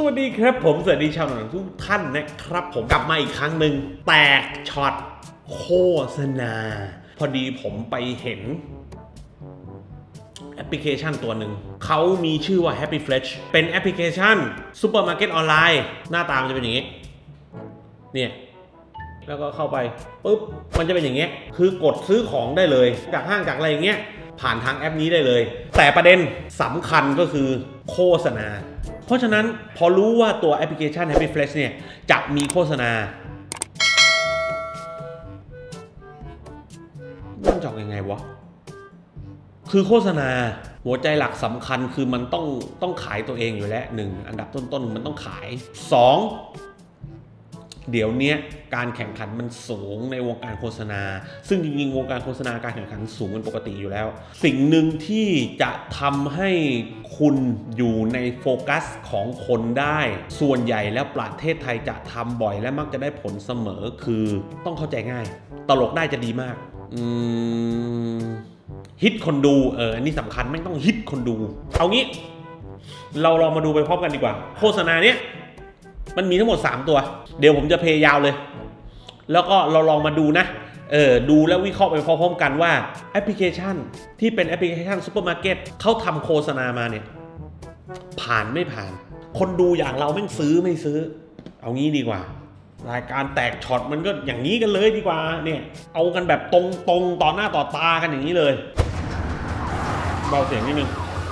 วัสดีครับผมสวัสดีชาวหนังทุกท่านนะครับผมกลับมาอีกครั้งหนึ่งแตกช็อตโฆษณาพอดีผมไปเห็นแอปพลิเคชันตัวหนึ่งเขามีชื่อว่า Happy Fresh เป็นแอปพลิเคชันซูเปอร์มาร์เก็ตออนไลน์หน้าตามันจะเป็นอย่างนี้เนี่ยแล้วก็เข้าไปปุ๊บมันจะเป็นอย่างเงี้ยคือกดซื้อของได้เลยจากห้างจากอะไรอย่างเงี้ยผ่านทางแอปนี้ได้เลยแต่ประเด็นสำคัญก็คือโฆษณาเพราะฉะนั้นพอรู้ว่าตัวแอปพลิเคชัน Happy Fresh เนี่ยจะมีโฆษณามันจะยังไงวะคือโฆษณาหัวใจหลักสำคัญคือมันต้องขายตัวเองอยู่แล้ว1อันดับต้นๆมันต้องขาย2เดี๋ยวนี้การแข่งขันมันสูงในวงการโฆษณาซึ่งจริงๆวงการโฆษณาการแข่งขันสูงเป็นปกติอยู่แล้วสิ่งหนึ่งที่จะทำให้คุณอยู่ในโฟกัสของคนได้ส่วนใหญ่แล้วประเทศไทยจะทำบ่อยและมักจะได้ผลเสมอคือต้องเข้าใจง่ายตลกได้จะดีมากฮิตคนดูอันนี้สำคัญไม่ต้องฮิตคนดูเอางี้เราลองมาดูไปพร้อมกันดีกว่าโฆษณาเนี้ยมันมีทั้งหมด3ตัวเดี๋ยวผมจะเพย์ยาวเลยแล้วก็เราลองมาดูนะดูแล้ววิเคราะห์ไปพร้อมๆกันว่าแอปพลิเคชันที่เป็นแอปพลิเคชันซูเปอร์มาร์เก็ตเขาทำโฆษณามาเนี่ยผ่านไม่ผ่านคนดูอย่างเราแม่งซื้อไม่ซื้อเอางี้ดีกว่ารายการแตกช็อตมันก็อย่างนี้กันเลยดีกว่าเนี่ยเอากันแบบตรงๆต่อหน้าต่อตากันอย่างนี้เลยเบาเสียงนิดนึง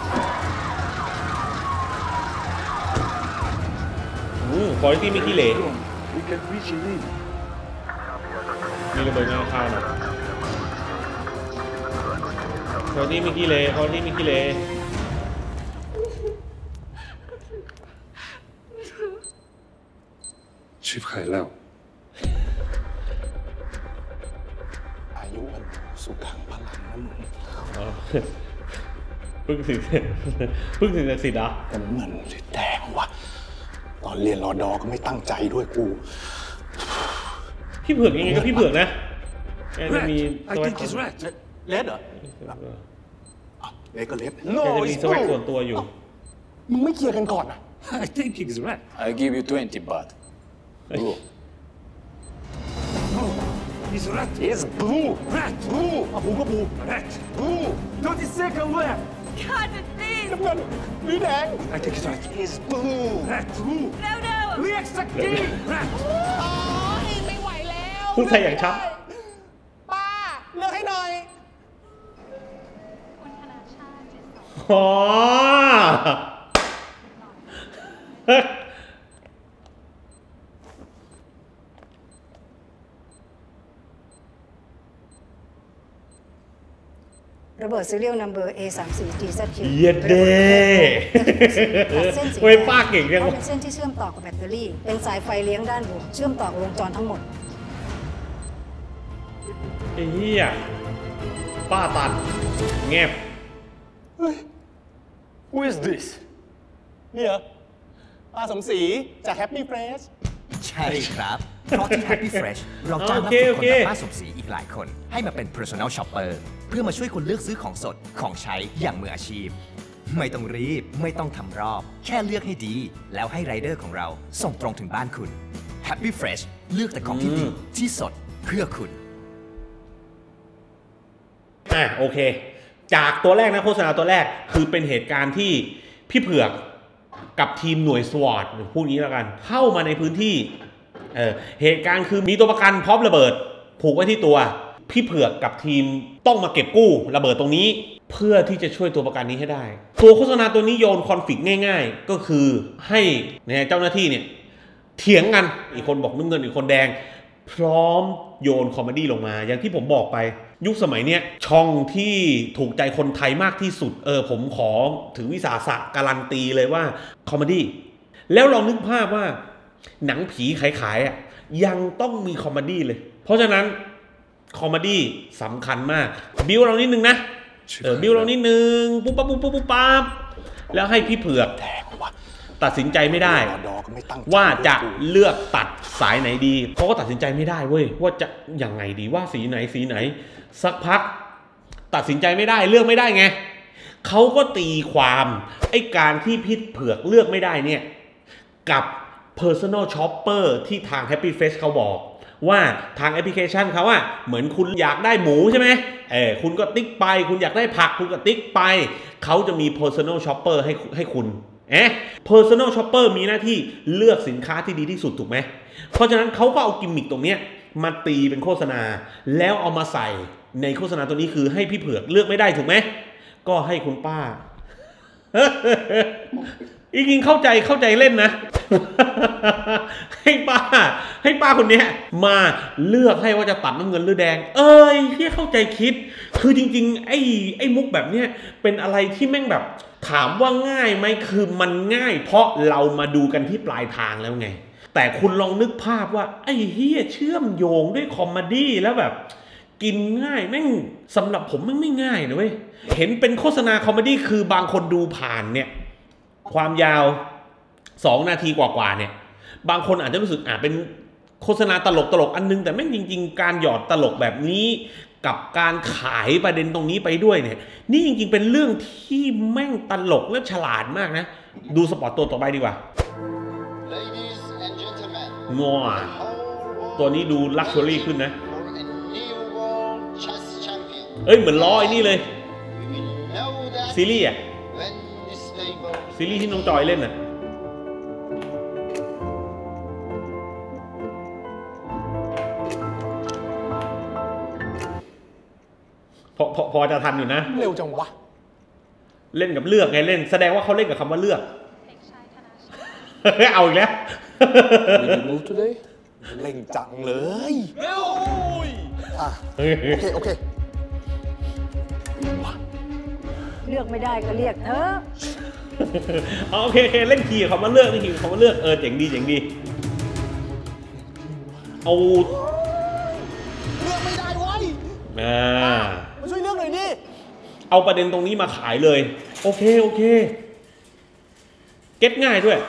คุณภาพไม่ขี้เหร่มีระเบิดงาข้าวหน่อยคุณภาพไม่ขี้เหร่คุณภาพไม่ขี้เหร่ชิบหายแล้วอายุวันสุขังพลังนะมึงเพิ่งถึงศักดิ์สิทธิ์เหรอแต่เงินเลยแดงวะตอนเรียนรอดอก็ไม่ตั้งใจด้วยกูพี่เผือกยังไงก็พี่เผือกนะแกจะมี I think he's right เลดเหรอเลดก็เลด No แกจะมีสวัสดิ์ส่วนตัวอยู่มึงไม่เคลียร์กันก่อนอ่ะ I think he's right I give you 20 baht blue he's right It's blue right blue อ่ะblueก็ blue right blue 30 seconds left God, please! น้ำเงินหรือแดง I think he's right It's blue right blue No, no! เรียกสักที right ไม่ไหวแล้วพูดไทยอย่างชัดป้าเลือกให้หน่อยคุณธนาชาติอ๋อระเบิด serial number A34GZQ เย็ดเด้เว้ยป้าเก่งจังวะเป็นเส้นที่เชื่อมต่อกับแบตเตอรี่เป็นสายไฟเลี้ยงด้านบวกเชื่อมต่อกับวงจรทั้งหมดไอ้เหี้ยป้าตันแงบ Who is this เนี่ยป้าสมศรีจาก Happy Fresh ใช่ครับ เพราะที่ Happy Fresh เราจ้างนักฝึกคนแบบป้าสมศรีอีกหลายคนให้มาเป็น personal shopper เพื่อมาช่วยคุณเลือกซื้อของสดของใช้อย่างมืออาชีพไม่ต้องรีบไม่ต้องทำรอบแค่เลือกให้ดีแล้วให้ไรเดอร์ของเราส่งตรงถึงบ้านคุณ Happy Fresh เลือกแต่ของที่ดีที่สดเพื่อคุณโอเคจากตัวแรกนะโฆษณาตัวแรกคือเป็นเหตุการณ์ที่พี่เผือกกับทีมหน่วยสวอตพูดงี้แล้วกันเข้ามาในพื้นที่เหตุการณ์คือมีตัวประกันพร้อมระเบิดผูกไว้ที่ตัวพี่เผือกกับทีมต้องมาเก็บกู้ระเบิดตรงนี้เพื่อที่จะช่วยตัวประกันนี้ให้ได้ตัวโฆษณาตัวนี้โยนคอนฟลิกต์ง่ายๆก็คือให้เจ้าหน้าที่เนี่ยเถียงกันอีกคนบอกน้ำเงินอีกคนแดงพร้อมโยนคอมเมดี้ลงมาอย่างที่ผมบอกไปยุคสมัยเนี้ยช่องที่ถูกใจคนไทยมากที่สุดผมขอถือวิสาสะการันตีเลยว่าคอมเมดี้แล้วลองนึกภาพว่าหนังผีขายๆยังต้องมีคอมเมดี้เลยเพราะฉะนั้นคอมเมดี้สำคัญมากบิวเรานิดนึงนะบิวเรานิดนึงปุ๊บปั๊บปุ๊บปุ๊บปุ๊บปั๊บแล้วให้พี่เผือกตัดสินใจไม่ได้ว่าจะเลือกตัดสายไหนดีเขาก็ตัดสินใจไม่ได้เว้ยว่าจะยังไงดีว่าสีไหนสักพักตัดสินใจไม่ได้เลือกไม่ได้ไงเขาก็ตีความไอ้การที่พี่เผือกเลือกไม่ได้เนี่ยกับ Personal Shopper ที่ทาง Happy Fresh เขาบอกว่าทางแอปพลิเคชันเขาอะเหมือนคุณอยากได้หมูใช่ไหมคุณก็ติ๊กไปคุณอยากได้ผักคุณก็ติ๊กไปเขาจะมี Personal Shopper ให้คุณPersonal Shopper มีหน้าที่เลือกสินค้าที่ดีที่สุดถูกไหมเพราะฉะนั้นเขาก็เอากิมมิคตรงเนี้ยมาตีเป็นโฆษณาแล้วเอามาใส่ในโฆษณาตัวนี้คือให้พี่เผือกเลือกไม่ได้ถูกไหมก็ให้คุณป้า จริงๆเข้าใจเล่นนะ ให้ป้าคนนี้มาเลือกให้ว่าจะตัดน้ำเงินหรือแดงที่เข้าใจคิดคือจริงๆไอ้มุกแบบเนี้ยเป็นอะไรที่แม่งแบบถามว่าง่ายไหมคือมันง่ายเพราะเรามาดูกันที่ปลายทางแล้วไงแต่คุณลองนึกภาพว่าไอ้เฮียเชื่อมโยงด้วยคอมเมดี้แล้วแบบกินง่ายแม่งสำหรับผมแม่งไม่ง่ายนะเว้ยเห็นเป็นโฆษณาคอมเมดี้คือบางคนดูผ่านเนี่ยความยาว2 นาทีกว่าๆเนี่ยบางคนอาจจะรู้สึกเป็นโฆษณาตลกอันนึงแต่แม่งจริงๆการหยอดตลกแบบนี้กับการขายประเด็นตรงนี้ไปด้วยเนี่ยนี่จริงๆเป็นเรื่องที่แม่งตลกและฉลาดมากนะดูสปอร์ตตัวต่อไปดีกว่างัวตัวนี้ดูลักชัวรี่ขึ้นนะเหมือนล้อไอ้นี่เลยซีรีส์ซีรีส์ที่น้องจอยเล่นน่ะพอจะทันอยู่นะเร็วจังวะเล่นกับเลือกไงเล่นแสดงว่าเขาเล่นกับคำว่าเลือกเอาอีกแล้วเล่งจังเลยเร็วโอเคเลือกไม่ได้ก็เรียกเธอโอเคเล่นขี่คำว่าเลือกนี่ขี่คำว่าเลือกเจ๋งดีเอาเลือกไม่ได้ไว้มาช่วยเลือกหน่อยดิเอาประเด็นตรงนี้มาขายเลยโอเคเก็ตง่ายด้วย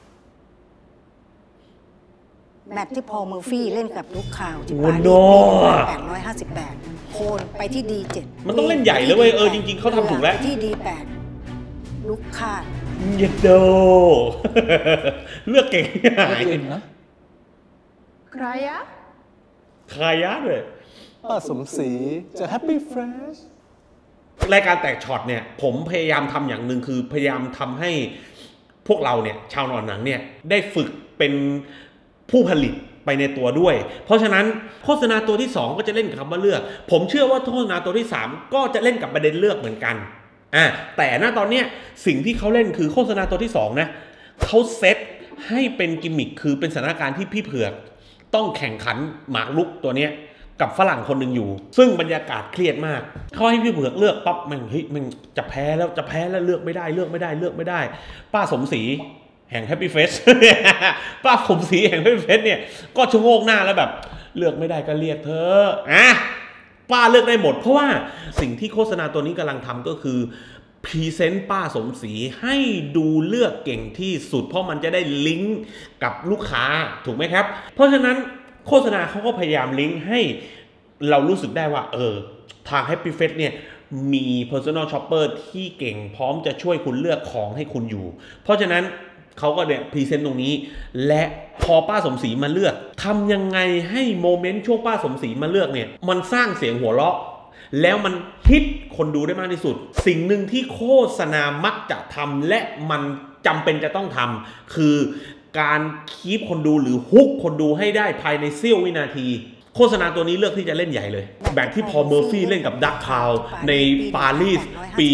แมปที่พอล เมอร์ฟี่เล่นกับลูกข่าวที่ปารีส858โคนไปที่ D7 มันต้องเล่นใหญ่เลยเว้ยจริงๆเขาทำถูกแล้วที่ D8 ลูกข่าเยดโดเลือกเก่งนะใครยะด้วยป้าสมศรีจะ Happy Fresh รายการแตกช็อตเนี่ยผมพยายามทำอย่างหนึ่งคือพยายามทำให้พวกเราเนี่ยชาวนอนหนังเนี่ยได้ฝึกเป็นผู้ผลิตไปในตัวด้วยเพราะฉะนั้นโฆษณาตัวที่2ก็จะเล่นกับคำว่าเลือกผมเชื่อว่าโฆษณาตัวที่3ก็จะเล่นกับประเด็นเลือกเหมือนกันแต่ณตอนเนี้ยสิ่งที่เขาเล่นคือโฆษณาตัวที่2นะเขาเซตให้เป็นกิมมิคคือเป็นสถานการณ์ที่พี่เผือกต้องแข่งขันหมากรุกตัวเนี้ยกับฝรั่งคนหนึ่งอยู่ซึ่งบรรยากาศเครียดมากเขาให้พี่เผือกเลือกปั๊บมันจะแพ้แล้วเลือกไม่ได้ป้าสมศรีแห่ง Happy Fresh ป้าผมสีแห่ง Happy Fresh เนี่ยก็ชะโงกหน้าแล้วแบบเลือกไม่ได้ก็เรียกเธอป้าเลือกได้หมดเพราะว่าสิ่งที่โฆษณาตัวนี้กำลังทำก็คือพรีเซนต์ป้าสมศรีให้ดูเลือกเก่งที่สุดเพราะมันจะได้ลิงก์กับลูกค้าถูกไหมครับเพราะฉะนั้นโฆษณาเขาก็พยายามลิงก์ให้เรารู้สึกได้ว่าทาง Happy Fresh เนี่ยมี Personal Shopper ที่เก่งพร้อมจะช่วยคุณเลือกของให้คุณอยู่เพราะฉะนั้นเขาก็เนี่ยพรีเซนต์ตรงนี้และพอป้าสมศรีมาเลือกทำยังไงให้โมเมนต์ช่วงป้าสมศรีมาเลือกเนี่ยมันสร้างเสียงหัวเราะแล้วมันฮิตคนดูได้มากที่สุดสิ่งหนึ่งที่โฆษณามักจะทำและมันจำเป็นจะต้องทำคือการคีปคนดูหรือฮุกคนดูให้ได้ภายในเสี้ยววินาทีโฆษณาตัวนี้เลือกที่จะเล่นใหญ่เลยแบบที่พอเมอร์ฟี่เล่นกับดักคาวในปารีสปี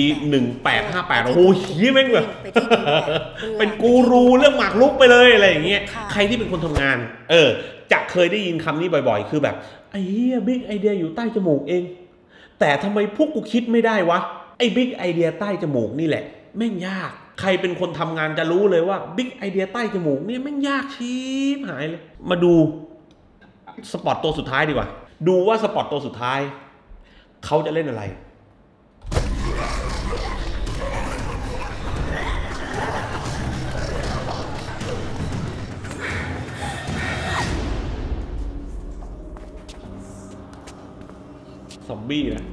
1858โอ้โหแม่งแบบเป็นกูรูเรื่องหมากรุกไปเลยอะไรอย่างเงี้ยใครที่เป็นคนทำงานจะเคยได้ยินคำนี้บ่อยๆคือแบบไอ้เหี้ยบิ๊กไอเดียอยู่ใต้จมูกเองแต่ทำไมพวกกูคิดไม่ได้วะไอ้บิ๊กไอเดียใต้จมูกนี่แหละแม่งยากใครเป็นคนทำงานจะรู้เลยว่าบิ๊กไอเดียใต้จมูกนี่แม่งยากชิบหายเลยมาดูสปอตตัวสุดท้ายดีกว่าดูว่าสปอตตัวสุดท้ายเขาจะเล่นอะไรซอมบี้นะ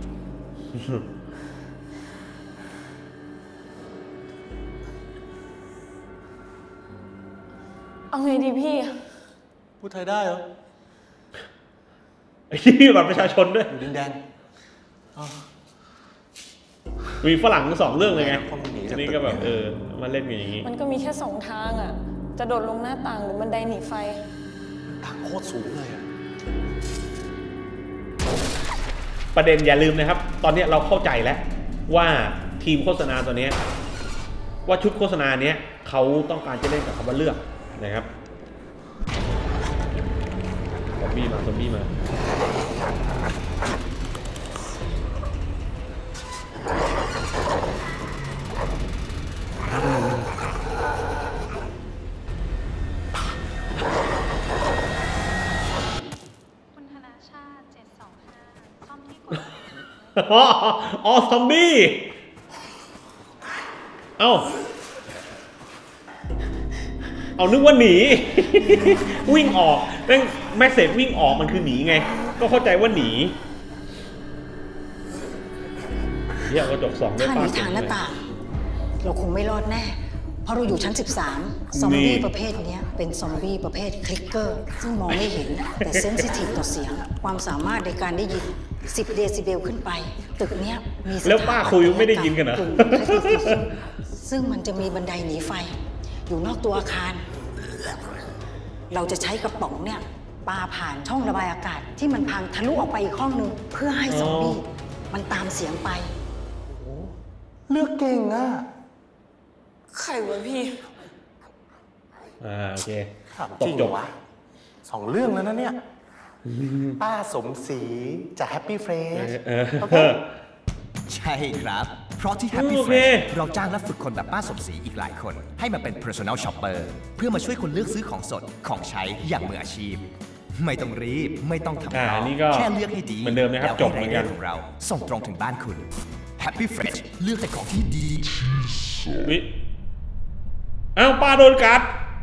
เอาไงดีพี่พูดไทยได้เหรอไอ้ที่บัตรประชาชนด้วยอยู่ดินแดงมีฝรั่งสองเรื่องเลยไงคนหนีจากนี่ก็แบบมาเล่นกันอย่างนี้มันก็มีแค่2 ทางอ่ะ จะโดดลงหน้าต่างหรือบันไดหนีไฟต่างโคตรสูงเลยอะประเด็นอย่าลืมนะครับ ตอนนี้เราเข้าใจแล้วว่าทีมโฆษณาตัวนี้ว่าชุดโฆษณาเนี้ยเขาต้องการจะเล่นกับคำว่าเลือกนะครับซอมบี้มาคุณธนาชาติ725ซ่อมที่กดอ๋อซอมบี้เอานึกว่าหนี วิ่งออกแม่งแมสเสจวิ่งออกมันคือหนีไงก็เข้าใจว่าหนีเหี้ยกระจก2ได้ถ้าหป้านีทางหน้าต่าง เราคงไม่รอดแน่ เพราะเราอยู่ชั้น 13 ซอมบี้ประเภทนี้เป็นซอมบี้ประเภทคลิกเกอร์ ซึ่งมองไม่เห็นแต่เซนซิทีฟต่อเสียง ความสามารถในการได้ยิน 10 เดซิเบลขึ้นไป ตึกเนี้ยมีสถาปัตยกรรมแล้วป้าคุยไม่ได้ยินกันเหรอกึ่งซึ่งมันจะมีบันไดหนีไฟ อยู่นอกตัวอาคาร เราจะใช้กระป๋องเนี่ยปาผ่านช่องระบายอากาศที่มันพังทะลุออกไปอีกห้องนึงเพื่อให้ซอมบี้มันตามเสียงไปเลือกเก่งอะใครวะพี่โอเคถามจริงเหรอวะ2 เรื่องแล้วนะเนี่ย ป้าสมศรีจากแฮปปี้เฟรชใช่ครับ เพราะที่ Happy โอเค Fresh เราจ้างและฝึกคนแบบป้าสมศรีอีกหลายคน ให้มาเป็น personal shopper เพื่อมาช่วยคนเลือกซื้อของสดของใช้อย่างมืออาชีพ ไม่ต้องรีบ ไม่ต้องทำรอนี่ก็แค่เลือกให้ดีเหมือนเดิมนะครับแล้วจบเหมือนกันให้รายได้ของเราส่งตรงถึงบ้านคุณ Happy Fresh เลือกแต่ของที่ดีวิอ้าวป้าโดนกัด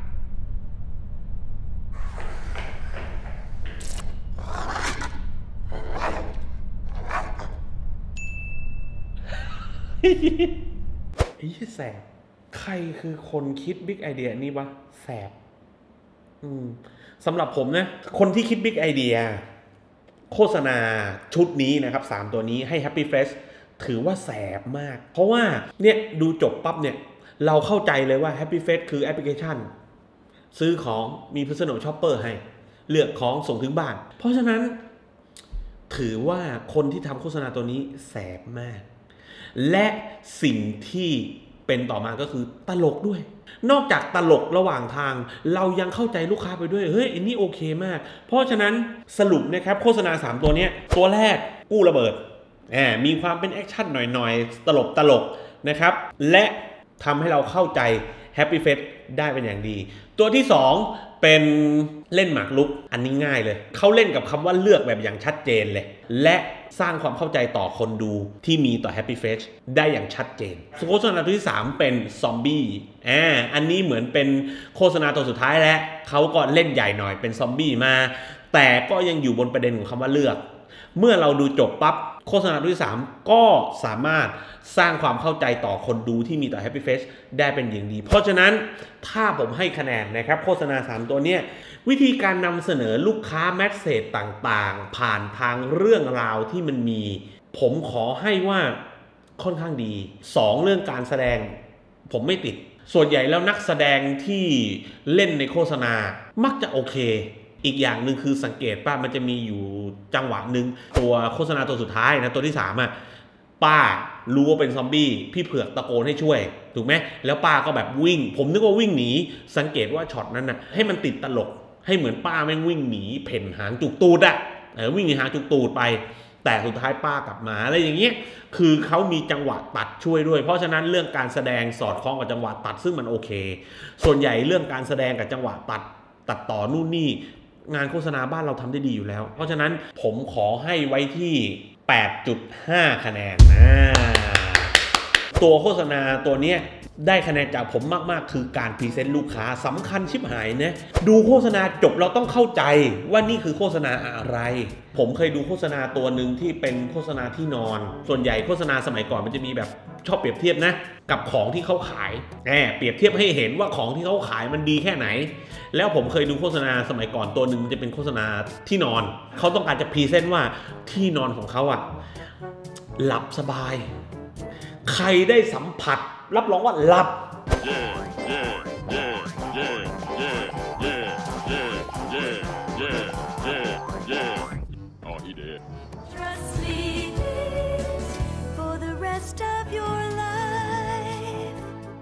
ไอ้ยี่แสบใครคือคนคิดบิ๊กไอเดียนี่วะแสบสำหรับผมนะคนที่คิดบิ๊กไอเดียโฆษณาชุดนี้นะครับ3ตัวนี้ให้ Happy Fresh ถือว่าแสบมากเพราะว่าเนี่ยดูจบปั๊บเนี่ยเราเข้าใจเลยว่า Happy Fresh คือแอปพลิเคชันซื้อของมี Personal Shopper ให้เลือกของส่งถึงบ้านเพราะฉะนั้นถือว่าคนที่ทำโฆษณาตัวนี้แสบมากและสิ่งที่เป็นต่อมาก็คือตลกด้วยนอกจากตลกระหว่างทางเรายังเข้าใจลูกค้าไปด้วยเฮ้ยอันนี้โอเคมากเพราะฉะนั้นสรุปนะครับโฆษณา3ตัวนี้ตัวแรกกู้ระเบิดมีความเป็นแอคชั่นหน่อยๆตลกนะครับและทำให้เราเข้าใจ Happy Fresh ได้เป็นอย่างดีตัวที่2เป็นเล่นหมากรุกอันนี้ง่ายเลยเขาเล่นกับคำว่าเลือกแบบอย่างชัดเจนเลยและสร้างความเข้าใจต่อคนดูที่มีต่อ Happy Fresh ได้อย่างชัดเจนโฆษณาตัวที่3เป็นซอมบี้อันนี้เหมือนเป็นโฆษณาตัวสุดท้ายแล้วเขาก็เล่นใหญ่หน่อยเป็นซอมบี้มาแต่ก็ยังอยู่บนประเด็นของคำว่าเลือกเมื่อเราดูจบปั๊บโฆษณาตัวที่3ก็สามารถสร้างความเข้าใจต่อคนดูที่มีต่อ Happy Fresh ได้เป็นอย่างดีเพราะฉะนั้นถ้าผมให้คะแนนนะครับโฆษณา3ตัวเนี้ยวิธีการนำเสนอลูกค้าแมสเสจต่างๆผ่านทางเรื่องราวที่มันมีผมขอให้ว่าค่อนข้างดี2เรื่องการแสดงผมไม่ติดส่วนใหญ่แล้วนักแสดงที่เล่นในโฆษณามักจะโอเคอีกอย่างหนึ่งคือสังเกตป้ามันจะมีอยู่จังหวะหนึ่งตัวโฆษณาตัวสุดท้ายนะตัวที่3อ่ะป้ารู้ว่าเป็นซอมบี้พี่เผือกตะโกนให้ช่วยถูกไหมแล้วป้าก็แบบวิ่งผมนึกว่าวิ่งหนีสังเกตว่าช็อตนั้นน่ะให้มันติดตลกให้เหมือนป้าแม่งวิ่งหนีเพ่นหางจุกตูดอ่ะวิ่งหนีหางจุกตูดไปแต่สุดท้ายป้ากลับมาอะไรอย่างเงี้ยคือเขามีจังหวะตัดช่วยด้วยเพราะฉะนั้นเรื่องการแสดงสอดคล้องกับจังหวะตัดซึ่งมันโอเคส่วนใหญ่เรื่องการแสดงกับจังหวะตัดต่อนู่นนี่งานโฆษณาบ้านเราทำได้ดีอยู่แล้วเพราะฉะนั้นผมขอให้ไว้ที่ 8.5 คะแนนตัวโฆษณาตัวเนี้ยได้คะแนนจากผมมากๆคือการพรีเซนต์ลูกค้าสำคัญชิบหายนะดูโฆษณาจบเราต้องเข้าใจว่านี่คือโฆษณาอะไรผมเคยดูโฆษณาตัวหนึ่งที่เป็นโฆษณาที่นอนส่วนใหญ่โฆษณาสมัยก่อนมันจะมีแบบชอบเปรียบเทียบนะกับของที่เขาขายเปรียบเทียบให้เห็นว่าของที่เขาขายมันดีแค่ไหนแล้วผมเคยดูโฆษณาสมัยก่อนตัวหนึ่งจะเป็นโฆษณาที่นอนเขาต้องการจะพรีเซนต์ว่าที่นอนของเขาอะหลับสบายใครได้สัมผัสรับรองว่าหลับ Trust me for the rest of your life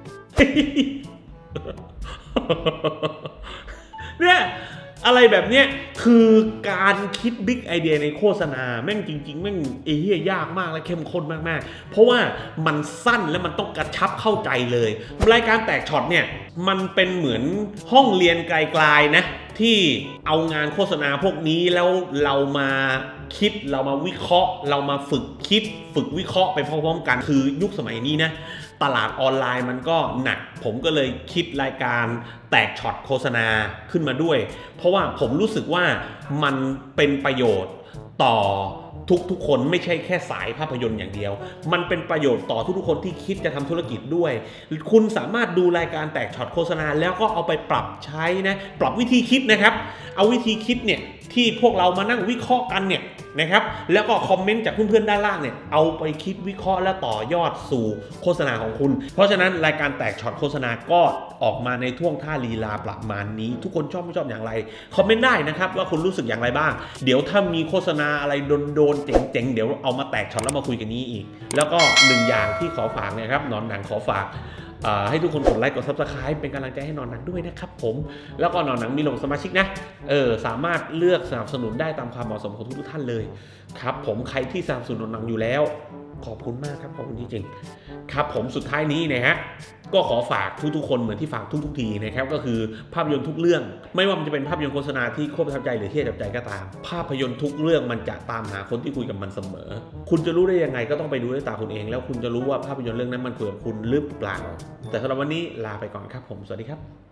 เนี่ยอะไรแบบเนี้ยคือการคิดบิ๊กไอเดียในโฆษณาแม่งจริงๆแม่งเหี้ยยากมากและเข้มข้นมากๆเพราะว่ามันสั้นและมันต้องกระชับเข้าใจเลยรายการแตกช็อตเนี่ยมันเป็นเหมือนห้องเรียนไกลๆนะที่เอางานโฆษณาพวกนี้แล้วเรามาคิดเรามาวิเคราะห์เรามาฝึกคิดฝึกวิเคราะห์ไปพร้อมๆกันคือยุคสมัยนี้นะตลาดออนไลน์มันก็หนักผมก็เลยคิดรายการแตกช็อตโฆษณาขึ้นมาด้วยเพราะว่าผมรู้สึกว่ามันเป็นประโยชน์ต่อทุกคนไม่ใช่แค่สายภาพยนตร์อย่างเดียวมันเป็นประโยชน์ต่อทุกคนที่คิดจะทำธุรกิจด้วยคุณสามารถดูรายการแตกช็อตโฆษณาแล้วก็เอาไปปรับใช้นะปรับวิธีคิดนะครับเอาวิธีคิดเนี่ยที่พวกเรามานั่งวิเคราะห์กันเนี่ยนะครับแล้วก็คอมเมนต์จากเพื่อนๆด้านล่างเนี่ยเอาไปคิดวิเคราะห์และต่อยอดสู่โฆษณาของคุณเพราะฉะนั้นรายการแตกช็อตโฆษณาก็ออกมาในท่วงท่าลีลาประมาณนี้ทุกคนชอบไม่ชอบอย่างไรคอมเมนต์ได้นะครับว่าคุณรู้สึกอย่างไรบ้างเดี๋ยวถ้ามีโฆษณาอะไรโดนๆเจ๋งๆเดี๋ยวเอามาแตกช็อตแล้วมาคุยกันนี้อีกแล้วก็หนึ่งอย่างที่ขอฝากนะครับนอนหนังขอฝากให้ทุกคนกดไลค์กด Subscribe เป็นกำลังใจให้นอนหนังด้วยนะครับผมแล้วก็นอนหนังมีลงสมาชิกนะสามารถเลือกสนับสนุนได้ตามความเหมาะสมของทุกท่านเลยครับผมใครที่สนับสนุนนอนหนังอยู่แล้วขอบคุณมากครับขอบคุณจริงๆครับผมสุดท้ายนี้นะฮะก็ขอฝากทุกๆคนเหมือนที่ฝากทุกทีนะครับก็คือภาพยนตร์ทุกเรื่องไม่ว่ามันจะเป็นภาพยนตร์โฆษณาที่โคตรประทับใจหรือที่ประทับใจก็ตามภาพยนตร์ทุกเรื่องมันจะตามหาคนที่คุยกับมันเสมอคุณจะรู้ได้ยังไงก็ต้องไปดูด้วยตาคุณเองแล้วคุณจะรู้ว่าภาพยนตร์เรื่องนั้นมันคุยกับคุณหรือเปล่าแต่สำหรับวันนี้ลาไปก่อนครับผมสวัสดีครับ